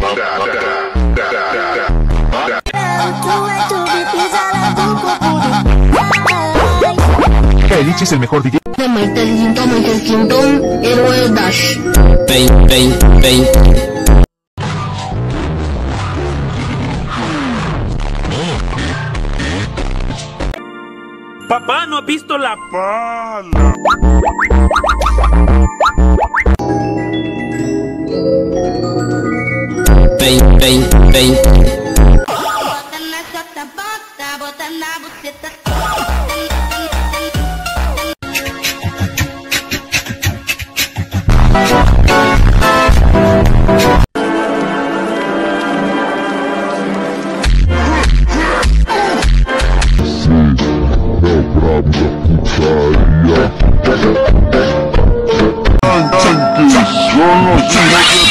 Elich es el mejor DJ. Michael Clinton, héroe Dash. Papá, ¿no has visto la pala? Yo no soy